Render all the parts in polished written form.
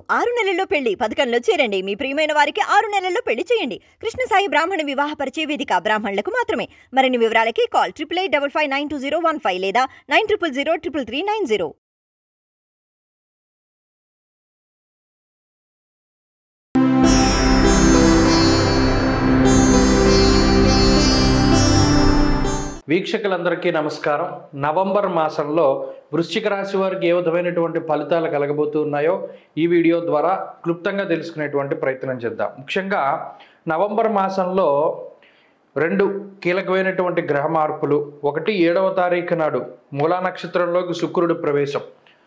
6 నెలల్లో పెళ్లి పథకంలో చేరండి. మీ ప్రియమైన వారికి 6 నెలల్లో పెళ్లి చేయండి. కృష్ణ సాయి బ్రాహ్మణ వివాహ పరిచయ వేదిక బ్రాహ్మణులకు మాత్రమే. మరిన్ని వివరాలకి కాల్ 8855592015 లేదా 9000033390. వీక్షకులందరికీ నమస్కారం. నవంబర్ మాసంలో వృశ్చిక రాశి వారికి ఏ విధమైనటువంటి ఫలితాలు కలగబోతున్నాయో ఈ వీడియో ద్వారా క్లుప్తంగా తెలుసుకునేటువంటి ప్రయత్నం చేద్దాం. ముఖ్యంగా నవంబర్ మాసంలో 2 కీలకమైనటువంటి గ్రహ మార్పులు. 1 7వ తారీఖు నాడు మూలా నక్షత్రంలోకి శుక్రుడు ప్రవేశం.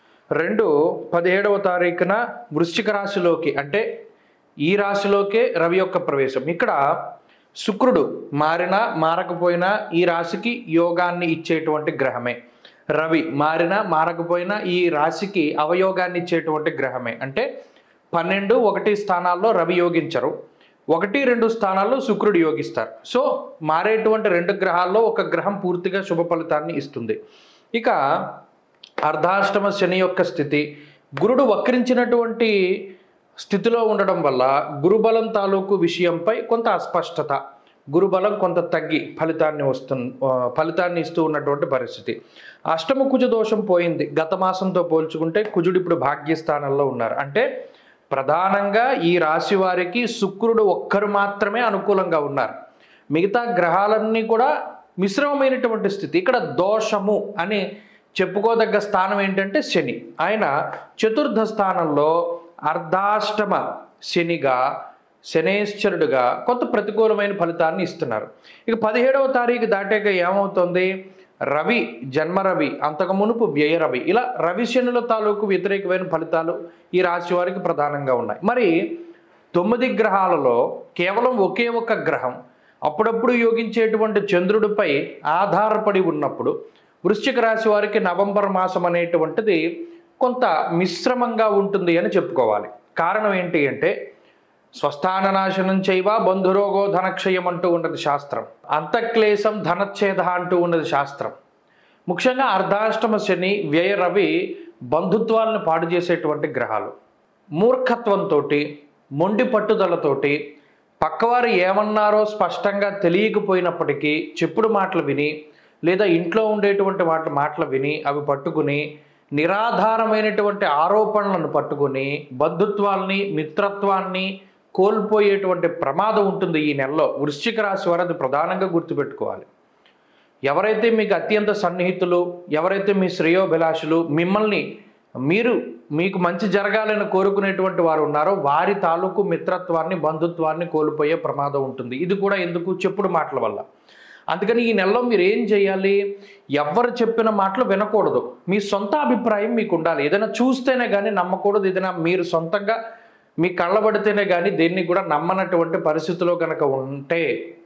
2 17వ తారీఖున వృశ్చిక రాశిలోకి అంటే ఈ రాశిలోకే రవి యొక్క ప్రవేశం. ఇక్కడ శుక్రుడు మారినా మారకపోయినా ఈ రాశికి యోగాన్ని ఇచ్చేటువంటి గ్రహమే. రవి మారినా మారకపోయినా ఈ రాశికి అవయోగాన్ని ఇచ్చేటువంటి గ్రహమే. అంటే 12, 1 స్థానాల్లో రవి యోగించరు, 1, 2 స్థానాల్లో శుక్రుడు యోగిస్తారు. సో మారేటువంటి 2 గ్రహాల్లో ఒక గ్రహం పూర్తిగా శుభ ఫలితాన్ని ఇస్తుంది. ఇక అర్ధాష్టమ శని యొక్క స్థితి, గురుడు వక్రించినటువంటి స్థితిలో ఉండడం వల్ల గురుబలం తాలూకు విషయంపై కొంత అస్పష్టత, గురుబలం కొంత తగ్గి ఫలితాన్ని ఇస్తూ ఉన్నటువంటి పరిస్థితి. అష్టమ కుజ దోషం పోయింది. గత మాసంతో పోల్చుకుంటే కుజుడు ఇప్పుడు భాగ్యస్థానంలో ఉన్నారు. అంటే ప్రధానంగా ఈ రాశి వారికి శుక్రుడు ఒక్కరు మాత్రమే అనుకూలంగా ఉన్నారు. మిగతా గ్రహాలన్నీ కూడా మిశ్రమమైనటువంటి స్థితి. ఇక్కడ దోషము అని చెప్పుకోదగ్గ స్థానం ఏంటంటే శని. ఆయన చతుర్థ స్థానంలో అర్ధాష్టమ శనిగా, శనేశ్వరుడుగా కొంత ప్రతికూలమైన ఫలితాన్ని ఇస్తున్నారు. ఇక 17వ తారీఖు దాటాక ఏమవుతుంది? రవి, జన్మ రవి, అంతకు మునుపు వ్యయ రవి, ఇలా రవి శనుల తాలూకు వ్యతిరేకమైన ఫలితాలు ఈ రాశి వారికి ప్రధానంగా ఉన్నాయి. మరి 9 గ్రహాలలో కేవలం ఒకే ఒక గ్రహం అప్పుడప్పుడు యోగించేటువంటి చంద్రుడిపై ఆధారపడి ఉన్నప్పుడు వృశ్చిక రాశి వారికి నవంబర్ మాసం అనేటువంటిది కొంత మిశ్రమంగా ఉంటుంది అని చెప్పుకోవాలి. కారణం ఏంటి అంటే స్వస్థాన నాశనం చేయవ బంధురోగో ధనక్షయం అంటూ ఉన్నది శాస్త్రం, అంతఃక్లేశం ధనచ్ఛేద అంటూ ఉన్నది శాస్త్రం. ముఖ్యంగా అర్ధాష్టమ శని, వ్యయ రవి బంధుత్వాలను పాడు చేసేటువంటి గ్రహాలు. మూర్ఖత్వంతో, మొండి పట్టుదలతోటి పక్కవారు ఏమన్నారో స్పష్టంగా తెలియకపోయినప్పటికీ చెప్పుడు మాటలు విని లేదా ఇంట్లో ఉండేటువంటి మాటలు విని అవి పట్టుకుని నిరాధారమైనటువంటి ఆరోపణలను పట్టుకుని బంధుత్వాల్ని, మిత్రత్వాన్ని కోల్పోయేటువంటి ప్రమాదం ఉంటుంది ఈ నెలలో. వృశ్చిక రాశి వారు అది ప్రధానంగా గుర్తుపెట్టుకోవాలి. ఎవరైతే మీకు అత్యంత సన్నిహితులు, ఎవరైతే మీ శ్రేయోభిలాషులు, మిమ్మల్ని మీకు మంచి జరగాలని కోరుకునేటువంటి వారు ఉన్నారో వారి తాలూకు మిత్రత్వాన్ని, బంధుత్వాన్ని కోల్పోయే ప్రమాదం ఉంటుంది. ఇది కూడా ఎందుకు? చెప్పుడు మాటల వల్ల. అందుకని ఈ నెలలో మీరు ఏం చేయాలి? ఎవరు చెప్పిన మాటలు వినకూడదు. మీ సొంత అభిప్రాయం మీకు ఉండాలి. ఏదైనా చూస్తేనే కానీ నమ్మకూడదు. ఏదైనా మీరు సొంతంగా మీ కళ్ళబడితేనే కానీ దేన్ని కూడా నమ్మనటువంటి పరిస్థితిలో కనుక ఉంటే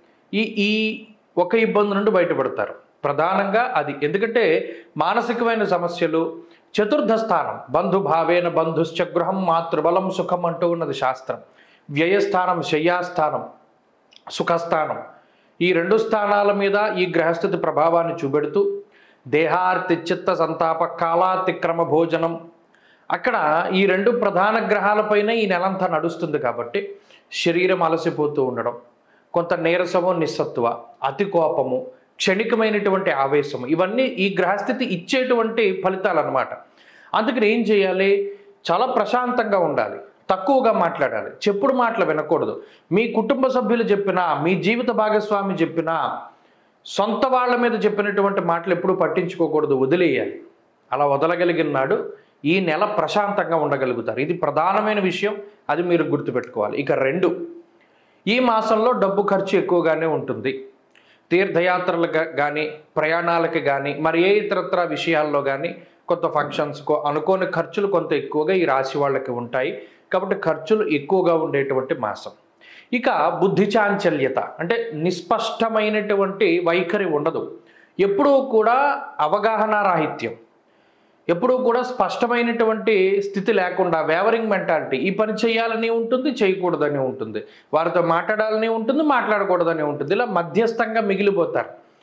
ఈ ఒక ఇబ్బంది నుండి బయటపడతారు. ప్రధానంగా అది. ఎందుకంటే మానసికమైన సమస్యలు, చతుర్థ స్థానం బంధుభావేన బంధుశ్చ గృహం మాతృబలం సుఖం అంటూ ఉన్నది శాస్త్రం. వ్యయస్థానం శయ్యాస్థానం, సుఖస్థానం, ఈ 2 స్థానాల మీద ఈ గ్రహస్థితి ప్రభావాన్ని చూపెడుతూ దేహార్తి చిత్త సంతాప కాలాతిక్రమ భోజనం, అక్కడ ఈ 2 ప్రధాన గ్రహాలపైన ఈ నెలంతా నడుస్తుంది. కాబట్టి శరీరం అలసిపోతూ ఉండడం, కొంత నీరసము, నిస్సత్వ, అతి కోపము, క్షణికమైనటువంటి ఆవేశము, ఇవన్నీ ఈ గ్రహస్థితి ఇచ్చేటువంటి ఫలితాలు అన్నమాట. అందుకని ఏం చేయాలి? చాలా ప్రశాంతంగా ఉండాలి, తక్కువగా మాట్లాడాలి, చెప్పుడు మాటలు వినకూడదు. మీ కుటుంబ సభ్యులు చెప్పినా, మీ జీవిత భాగస్వామి చెప్పినా, సొంత వాళ్ళ మీద చెప్పినటువంటి మాటలు ఎప్పుడూ పట్టించుకోకూడదు, వదిలేయాలి. అలా వదలగలిగిన నాడు ఈ నెల ప్రశాంతంగా ఉండగలుగుతారు. ఇది ప్రధానమైన విషయం, అది మీరు గుర్తుపెట్టుకోవాలి. ఇక 2, ఈ మాసంలో డబ్బు ఖర్చు ఎక్కువగానే ఉంటుంది. తీర్థయాత్రలకు కానీ, ప్రయాణాలకి కానీ, మరి ఏ ఇతరత్ర విషయాల్లో కానీ కొంత ఫంక్షన్స్కో అనుకోని ఖర్చులు కొంత ఎక్కువగా ఈ రాశి వాళ్ళకి ఉంటాయి. కాబట్టి ఖర్చులు ఎక్కువగా ఉండేటువంటి మాసం. ఇక బుద్ధి చాంచల్యత అంటే నిస్పష్టమైనటువంటి వైఖరి ఉండదు. ఎప్పుడూ కూడా అవగాహన రాహిత్యం, ఎప్పుడూ కూడా స్పష్టమైనటువంటి స్థితి లేకుండా వేవరింగ్ మెంటాలిటీ. ఈ పని చేయాలని ఉంటుంది, చేయకూడదని ఉంటుంది, వారితో మాట్లాడాలని ఉంటుంది, మాట్లాడకూడదని ఉంటుంది. ఇలా మధ్యస్థంగా మిగిలిపోతారు.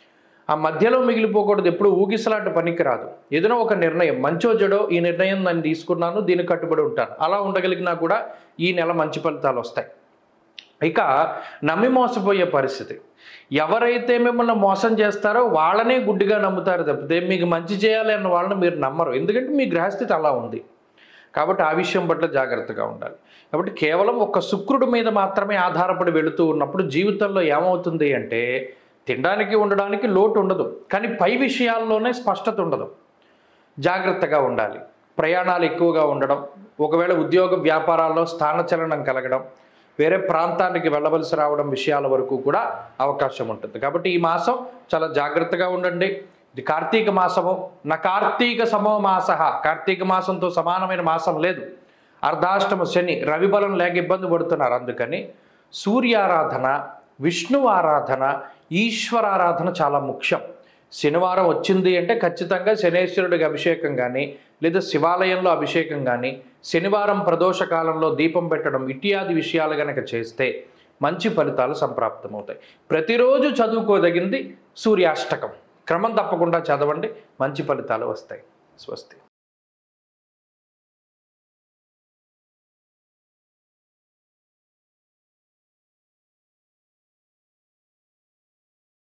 ఆ మధ్యలో మిగిలిపోకూడదు, ఎప్పుడు ఊగిసలాట పనికి రాదు. ఏదైనా ఒక నిర్ణయం, మంచో చెడో, ఈ నిర్ణయం నేను తీసుకున్నాను, దీనికి కట్టుబడి ఉంటాను, అలా ఉండగలిగినా కూడా ఈ నెల మంచి ఫలితాలు వస్తాయి. ఇక నమ్మి మోసపోయే పరిస్థితి. ఎవరైతే మిమ్మల్ని మోసం చేస్తారో వాళ్ళనే గుడ్డిగా నమ్ముతారు తప్పితే మీకు మంచి చేయాలి అన్న వాళ్ళని మీరు నమ్మరు. ఎందుకంటే మీ గ్రహస్థితి అలా ఉంది. కాబట్టి ఆ విషయం పట్ల జాగ్రత్తగా ఉండాలి. కాబట్టి కేవలం ఒక శుక్రుడి మీద మాత్రమే ఆధారపడి వెళుతూ ఉన్నప్పుడు జీవితంలో ఏమవుతుంది అంటే తినడానికి ఉండడానికి లోటు ఉండదు, కానీ పై విషయాల్లోనే స్పష్టత ఉండదు. జాగ్రత్తగా ఉండాలి. ప్రయాణాలు ఎక్కువగా ఉండడం, ఒకవేళ ఉద్యోగ వ్యాపారాల్లో స్థానచలనం కలగడం, వేరే ప్రాంతానికి వెళ్ళవలసి రావడం విషయాల వరకు కూడా అవకాశం ఉంటుంది. కాబట్టి ఈ మాసం చాలా జాగ్రత్తగా ఉండండి. ఇది కార్తీక మాసము. నా కార్తీక సమో మాస, కార్తీక మాసంతో సమానమైన మాసం లేదు. అర్ధాష్టమ శని, రవి బలం లేక ఇబ్బంది పడుతున్నారు. అందుకని సూర్యారాధన, విష్ణు ఆరాధన, ఈశ్వరారాధన చాలా ముఖ్యం. శనివారం వచ్చింది అంటే ఖచ్చితంగా శనేశ్వరుడికి అభిషేకం కానీ, లేదా శివాలయంలో అభిషేకం కానీ, శనివారం ప్రదోష కాలంలో దీపం పెట్టడం ఇత్యాది విషయాలు కనుక చేస్తే మంచి ఫలితాలు సంప్రాప్తమవుతాయి. ప్రతిరోజు చదువుకోదగింది సూర్యాష్టకం. క్రమం తప్పకుండా చదవండి, మంచి ఫలితాలు వస్తాయి. స్వస్తి.